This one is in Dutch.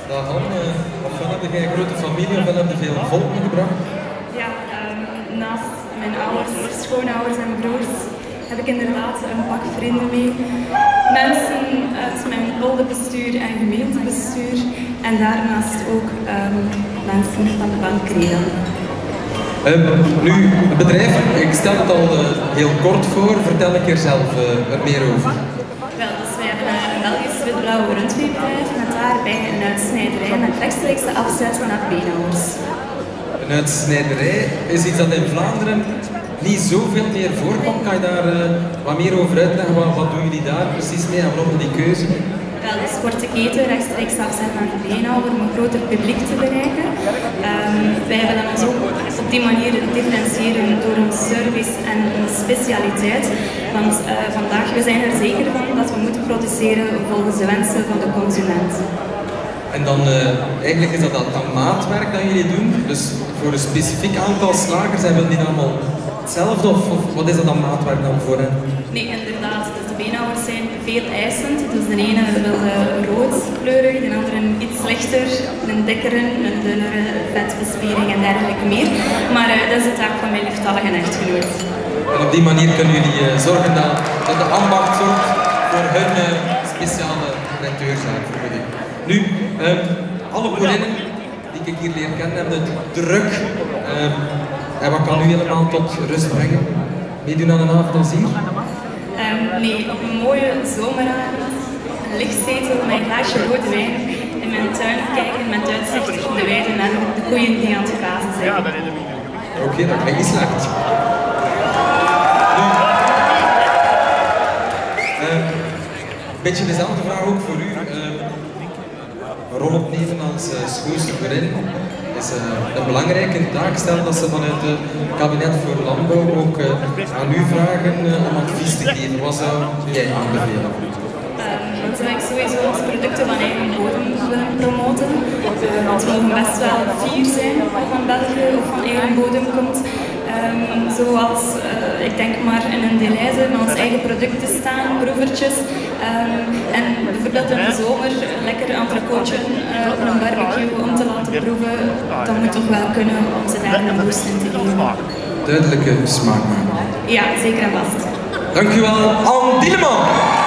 Dag Anne, ofwel heb jij een grote familie ofwel heb je veel volk meegebracht? Ja, naast mijn ouders, schoonouders en broers heb ik inderdaad een pak vrienden mee. Mensen uit mijn polderbestuur en gemeentebestuur en daarnaast ook mensen van de bank Creda. Nu, het bedrijf, ik stel het al heel kort voor, vertel ik er zelf er meer over. Wel, dus wij hebben een Belgisch wit-blauw rundveebedrijf met daarbij een uitsnijderij met rechtstreekse afzet naar beenhouwers. Een uitsnijderij is iets dat in Vlaanderen niet zoveel meer voorkomt. Kan je daar wat meer over uitleggen? Wat doen jullie daar precies mee en waarom die keuze? Wel, dus voor de keten rechtstreeks afzet naar de beenhouwer om een groter publiek te bereiken. Wij willen ons ook op die manier differentiëren door onze service en onze specialiteit. Want vandaag, we zijn er zeker van dat we moeten produceren volgens de wensen van de consument. En dan, eigenlijk is dat dan maatwerk dat jullie doen, dus voor een specifiek aantal slagers, en willen die dan allemaal hetzelfde of wat is dat dan maatwerk dan voor hen? Nee, inderdaad. Dus de beenhouwers zijn veel eisend. Dus de ene wil roodkleurig, de andere iets lichter, een dikkere, een dunnere vetbespiering en dergelijke meer. Maar dat is de taak van mijn lieftallige echtgenoot. En op die manier kunnen jullie zorgen dat de ambacht zorgt voor hun speciale traiteur zijn. Nu, alle boerinnen die ik hier leer kennen hebben het druk. En wat kan u helemaal tot rust brengen? Meedoen aan een avond als hier? Nee, op een mooie zomeravond, een lichtzetel met een glaasje rode wijn in mijn tuin kijken met uitzicht op de weiden en de koeien die aan het grazen zijn. Oké, dat klinkt niet slecht. Een beetje dezelfde vraag ook voor u. Een rol opnemen als schoolse boerin is een belangrijke taak. Stel dat ze vanuit het kabinet voor landbouw ook aan u vragen om advies te geven. Wat zou jij aanbevelen? Dan zou ik sowieso onze producten van eigen bodem willen promoten. Want we mogen best wel fier zijn wat van België of van eigen bodem komt. Zoals, ik denk maar in een Deleuze met ons eigen producten staan, proevertjes. En bijvoorbeeld in de zomer lekker entrecootje op een barbecue om te laten proeven, dat moet toch wel kunnen om ze daar een boost in te geven. Duidelijke smaak. Ja, zeker en vast. Dankjewel, Anne Dieleman.